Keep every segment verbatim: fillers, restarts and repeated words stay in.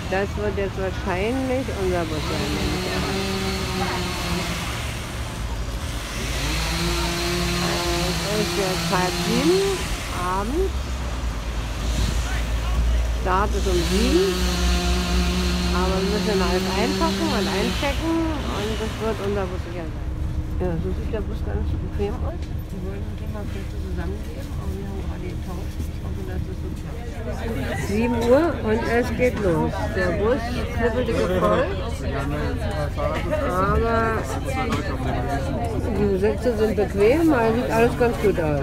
Das wird jetzt wahrscheinlich unser Bus sein. Es ist jetzt halb sieben abends. Start ist um sieben. Aber wir müssen alles einpacken und einchecken und das wird unser Bus sicher sein. Ja, so sieht der Bus ganz bequem aus. Wir wollen uns immer Plätze zusammengeben, aber wir haben gerade getauscht. Ich hoffe, dass das so klappt. sieben Uhr und es geht los. Der Bus knippelte voll. Aber die Sitze sind bequem, also sieht alles ganz gut aus.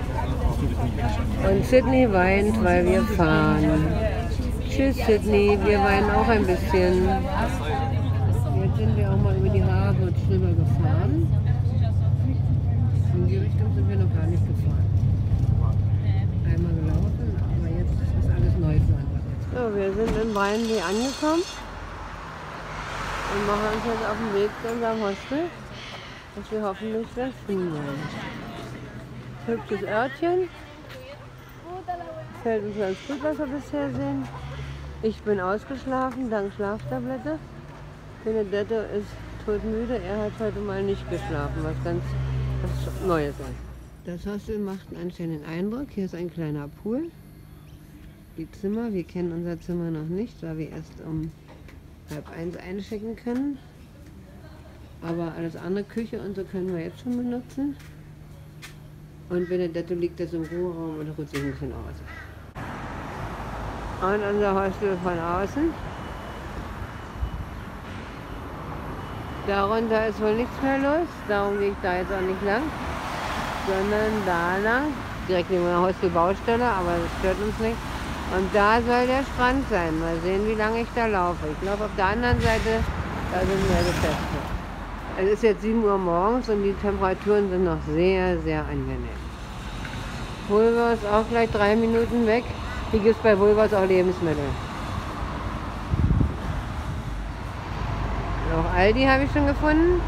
Und Sydney weint, weil wir fahren. Tschüss Sydney, wir weinen auch ein bisschen. Jetzt sind wir auch mal über die Harvard drüber gefahren. In die Richtung sind wir noch gar nicht gefahren. Einmal gelaufen, aber jetzt ist alles neu für uns. So, wir sind in Brindley angekommen und machen uns jetzt auf den Weg zu unserem Hostel, das wir hoffentlich gleich finden werden. Hübsches Örtchen. Fällt uns ganz gut, was wir bisher sehen. Ich bin ausgeschlafen, dank Schlaftablette. Benedetto ist todmüde, er hat heute mal nicht geschlafen, was ganz was Neues ist. Das Hostel macht einen anständigen Eindruck. Hier ist ein kleiner Pool. Die Zimmer, wir kennen unser Zimmer noch nicht, weil wir erst um halb eins einchecken können. Aber alles andere, Küche und so, können wir jetzt schon benutzen. Und Benedetto liegt jetzt im Ruheraum und ruht sich ein bisschen aus. Und unser Hostel von außen. Darunter ist wohl nichts mehr los, darum gehe ich da jetzt auch nicht lang, sondern da lang, direkt neben der Hostelbaustelle, aber das stört uns nicht. Und da soll der Strand sein. Mal sehen, wie lange ich da laufe. Ich glaube, auf der anderen Seite, da sind mehr Geschäfte. Es ist jetzt sieben Uhr morgens und die Temperaturen sind noch sehr, sehr angenehm. Woolworths auch gleich drei Minuten weg. Hier gibt es bei Woolworths auch Lebensmittel. Auch Aldi habe ich schon gefunden.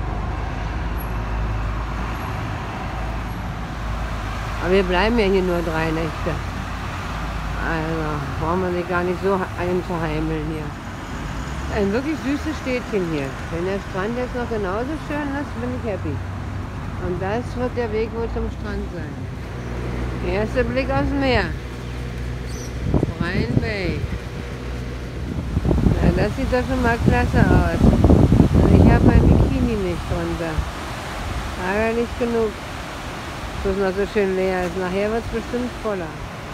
Aber wir bleiben ja hier nur drei Nächte. Also braucht man sich gar nicht so einzuheimeln hier. Ein wirklich süßes Städtchen hier. Wenn der Strand jetzt noch genauso schön ist, bin ich happy. Und das wird der Weg wohl zum Strand sein. Der erste Blick aufs Meer. Brine Bay. Ja, das sieht doch schon mal klasse aus. Ich habe mein Bikini nicht drunter. Ärgerlich genug, dass es noch so schön leer ist. Nachher wird es bestimmt voller.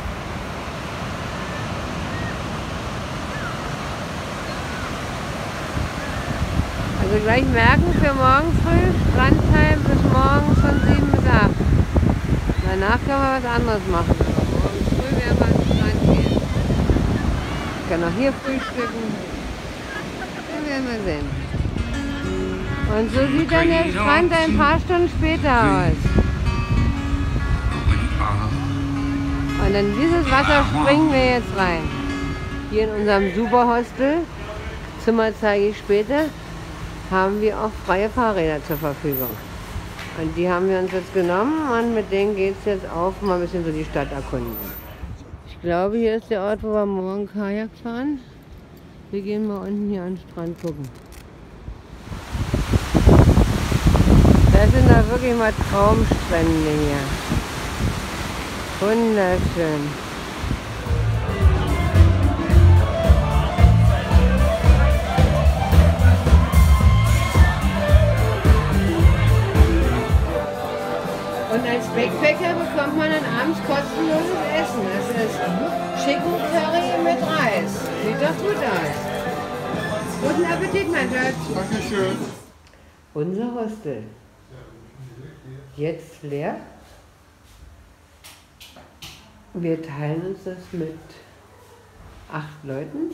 Also gleich merken für morgen früh, Strandtime bis morgens von sieben bis acht. Danach können wir was anderes machen. Morgen früh werden wir an den Strand gehen. Ich kann auch hier frühstücken. Dann werden wir sehen. Und so sieht dann der Strand ein paar Stunden später aus. Und in dieses Wasser springen wir jetzt rein. Hier in unserem Superhostel, Zimmer zeige ich später, haben wir auch freie Fahrräder zur Verfügung. Und die haben wir uns jetzt genommen und mit denen geht es jetzt auf, mal ein bisschen so die Stadt erkunden. Ich glaube, hier ist der Ort, wo wir morgen Kajak fahren. Wir gehen mal unten hier an den Strand gucken. Das sind da wirklich mal Traumstrände hier. Wunderschön. Und als Backpacker bekommt man dann abends kostenloses Essen. Das ist Chicken Curry mit Reis. Sieht doch gut aus. Guten Appetit, mein Schatz. Dankeschön. Unser Hostel. Jetzt leer. Wir teilen uns das mit acht Leuten.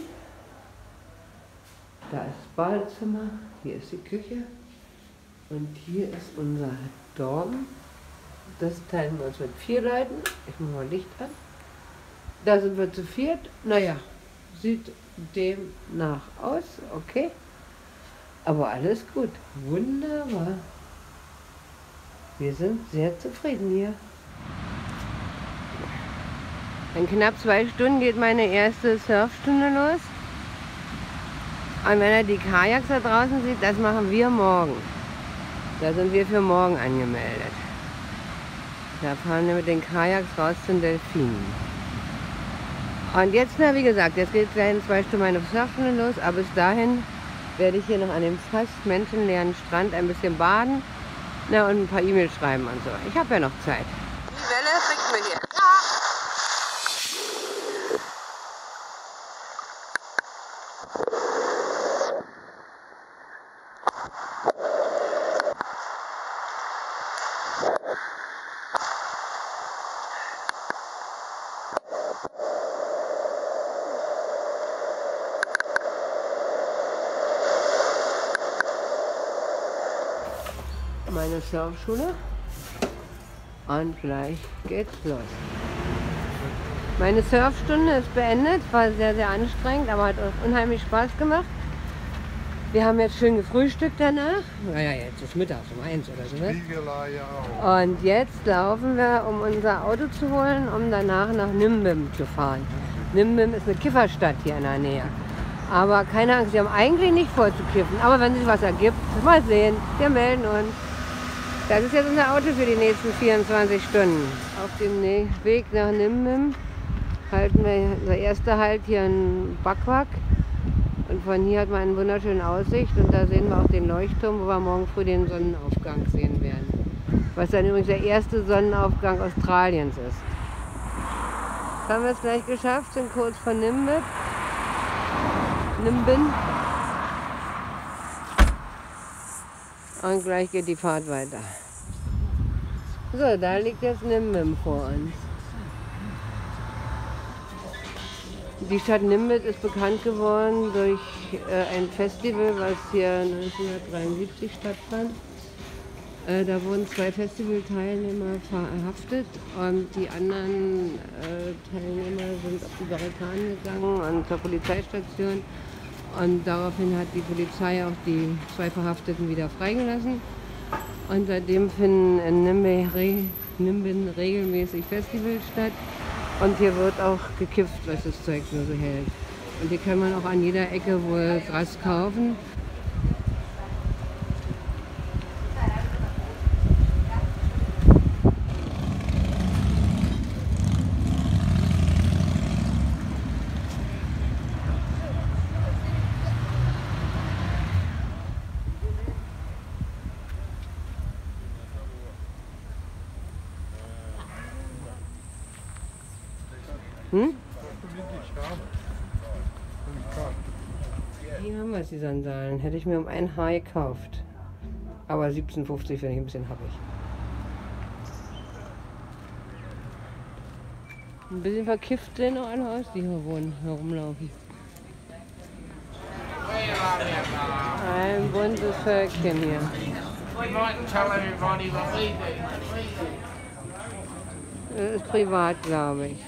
Da ist das Badezimmer, hier ist die Küche und hier ist unser Dorm. Das teilen wir uns mit vier Leuten. Ich mache mal Licht an. Da sind wir zu viert. Naja, sieht demnach aus, okay. Aber alles gut, wunderbar. Wir sind sehr zufrieden hier. In knapp zwei Stunden geht meine erste Surfstunde los. Und wenn er die Kajaks da draußen sieht, das machen wir morgen. Da sind wir für morgen angemeldet. Da fahren wir mit den Kajaks raus zum Delfinen. Und jetzt, na wie gesagt, jetzt geht gleich in zwei Stunden meine Surfstunde los, aber bis dahin werde ich hier noch an dem fast menschenleeren Strand ein bisschen baden, na, und ein paar E-Mails schreiben und so. Ich habe ja noch Zeit. Die Welle bringt mir hier. Ja. Meine Surfschule und gleich geht's los. Meine Surfstunde ist beendet, war sehr, sehr anstrengend, aber hat auch unheimlich Spaß gemacht. Wir haben jetzt schön gefrühstückt danach. Naja, jetzt ist mittags um eins oder so. Ne? Und jetzt laufen wir, um unser Auto zu holen, um danach nach Nimbim zu fahren. Nimbim ist eine Kifferstadt hier in der Nähe. Aber keine Angst, wir haben eigentlich nicht vor zu kiffen. Aber wenn sich was ergibt, mal sehen, wir melden uns. Das ist jetzt unser Auto für die nächsten vierundzwanzig Stunden. Auf dem Weg nach Nimbim halten wir, unser erster Halt hier in Bakwak. Und von hier hat man eine wunderschöne Aussicht. Und da sehen wir auch den Leuchtturm, wo wir morgen früh den Sonnenaufgang sehen werden. Was dann übrigens der erste Sonnenaufgang Australiens ist. Jetzt haben wir es gleich geschafft, sind kurz vor Nimbin. Nimbin. Und gleich geht die Fahrt weiter. So, da liegt jetzt Nimbin vor uns. Die Stadt Nimbin ist bekannt geworden durch äh, ein Festival, was hier neunzehnhundertdreiundsiebzig stattfand. Äh, da wurden zwei Festivalteilnehmer verhaftet und die anderen äh, Teilnehmer sind auf die Barrikaden gegangen und zur Polizeistation. Und daraufhin hat die Polizei auch die zwei Verhafteten wieder freigelassen. Und seitdem finden in Nimbin, Nimbin regelmäßig Festivals statt. Und hier wird auch gekifft, was das Zeug nur so hält. Und hier kann man auch an jeder Ecke wohl Gras kaufen. Hm? Hier haben wir es, die Sandalen. Hätte ich mir um ein Haar gekauft. Aber siebzehn fünfzig finde ich ein bisschen happig. Ein bisschen verkifft sehen auch alle aus, die hier wohnen, herumlaufen. Ein buntes Völkchen hier. Das ist privat, glaube ich.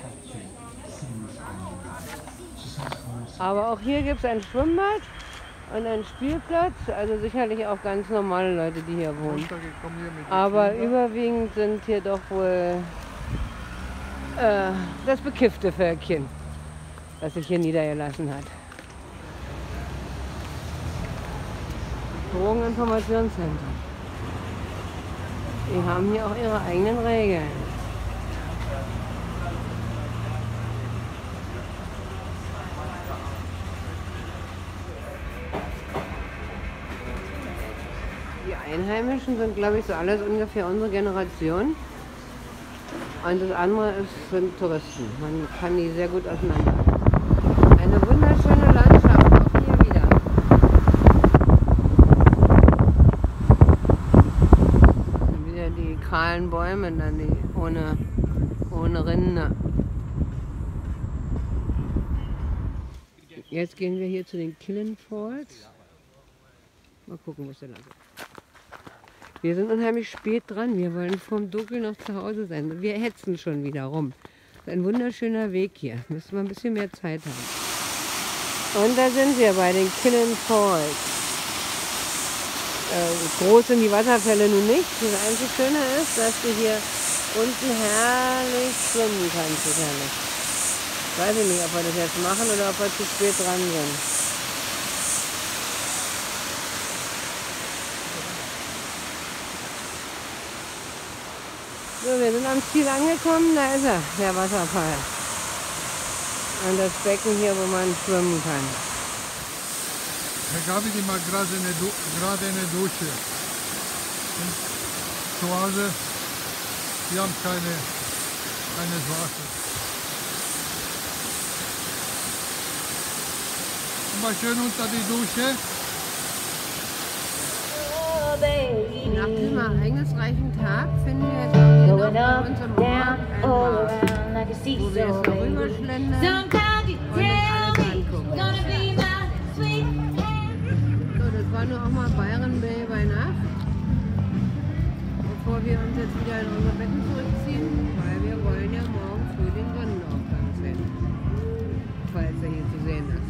Aber auch hier gibt es ein Schwimmbad und einen Spielplatz, also sicherlich auch ganz normale Leute, die hier wohnen. Aber überwiegend sind hier doch wohl äh, das bekiffte Völkchen, das sich hier niedergelassen hat. Drogeninformationszentrum. Die haben hier auch ihre eigenen Regeln. Die Einheimischen sind, glaube ich, so alles ungefähr unsere Generation. Und das andere ist, sind Touristen. Man kann die sehr gut auseinander. Eine wunderschöne Landschaft, auch hier wieder. Und wieder die kahlen Bäume, dann die ohne, ohne Rinde. Jetzt gehen wir hier zu den Killen Falls. Mal gucken, was da lang ist. Wir sind unheimlich spät dran. Wir wollen vorm Dunkel noch zu Hause sein. Wir hetzen schon wieder rum. Das ist ein wunderschöner Weg hier. Müssen wir ein bisschen mehr Zeit haben. Und da sind wir bei den Killen Falls. Äh, groß sind die Wasserfälle nun nicht. Das einzige Schöne ist, dass du hier unten herrlich schwimmen kannst. Sicherlich. Weiß ich nicht, ob wir das jetzt machen oder ob wir zu spät dran sind. So, wir sind am Ziel angekommen, da ist er, der Wasserfall. Und das Becken hier, wo man schwimmen kann. Herr Gabi, die macht gerade eine, du gerade eine Dusche. Und zu Hause, die haben keine, keines Wasser. Mal schön unter die Dusche. Nach diesem ereignisreichen Tag finden wir jetzt auch hier noch bei uns im Ort ein Markt, wo wir jetzt noch rüberschlendern und uns alles angucken. So, das war nur auch mal Byron Bay bei Nacht, bevor wir uns jetzt wieder in unser Becken zurückziehen, weil wir wollen ja morgen früh den Sonnenaufgang sehen, falls er hier zu sehen ist.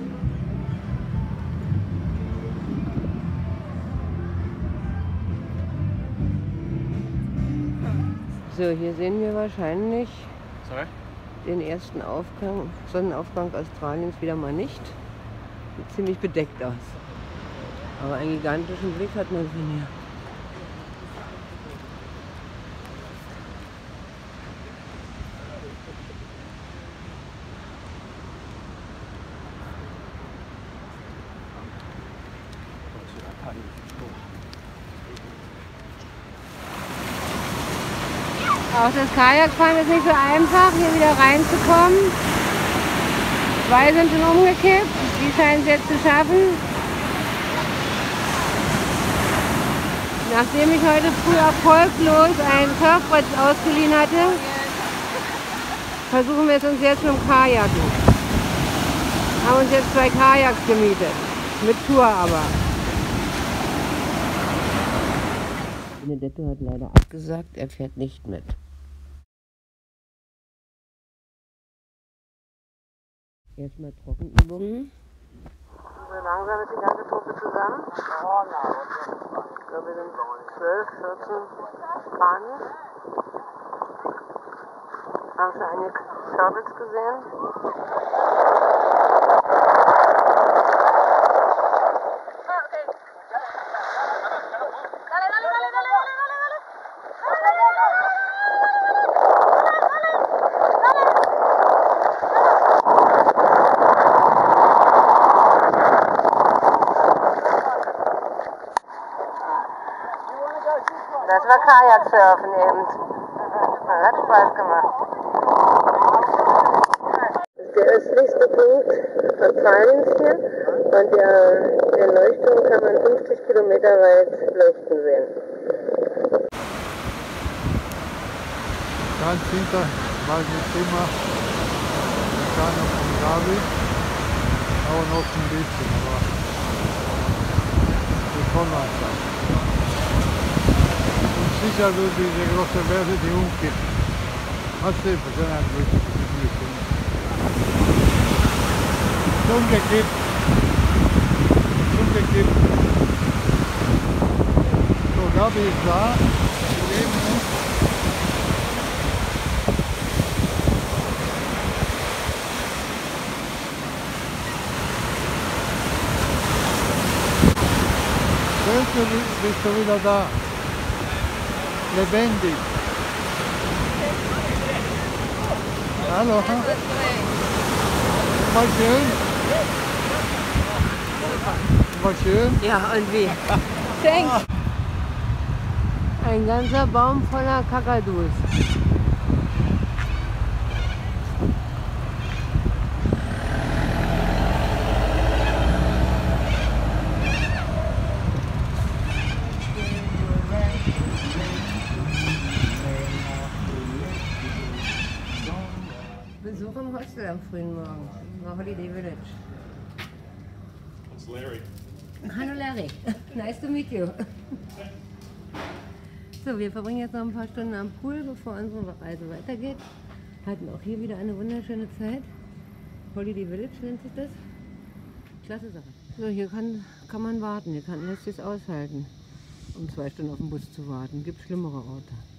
So, hier sehen wir wahrscheinlich Sorry? den ersten Aufgang, Sonnenaufgang Australiens wieder mal nicht. Sieht ziemlich bedeckt aus. Aber einen gigantischen Blick hat man von hier. Auch das Kajakfahren ist nicht so einfach, hier wieder reinzukommen. Zwei sind schon umgekippt, die scheinen es jetzt zu schaffen. Nachdem ich heute früh erfolglos ein Surfbrett ausgeliehen hatte, versuchen wir es uns jetzt mit dem Kajaken. Haben uns jetzt zwei Kajaks gemietet, mit Tour aber. Benedetto hat leider abgesagt, er fährt nicht mit. Erstmal Trockenübungen. So langsam ist die ganze Truppe zusammen. Ich glaube, wir sind zwölf, vierzehn Fahnen. Haben schon einige Turtles gesehen. Das war Kajaksurfen eben. Das hat Spaß gemacht. Das ist der östlichste Punkt Australiens hier und der, der Leuchtturm kann man fünfzig Kilometer weit leuchten sehen. Ganz hinter war das Thema Vulkan von Gabi, aber noch ein bisschen, aber wir kommen einfach. Sicher durch diese große Berge, die umkippen. Hast du schon ein bisschen umgekippt. Umgekippt. So, Gabi ist da. Wir leben uns. Schön, bist du wieder da. Lebendig. Hallo. War schön? War schön? Ja, und wie? Thanks. Ein ganzer Baum voller Kakadus. Besuch im Hostel am frühen Morgen, im Holiday Village. It's Larry. Hallo Larry, nice to meet you. So, wir verbringen jetzt noch ein paar Stunden am Pool, bevor unsere Reise weitergeht. Hatten auch hier wieder eine wunderschöne Zeit. Holiday Village nennt sich das. Klasse Sache. So, hier kann, kann man warten, hier kann lässt sich aushalten, um zwei Stunden auf den Bus zu warten. Gibt schlimmere Orte.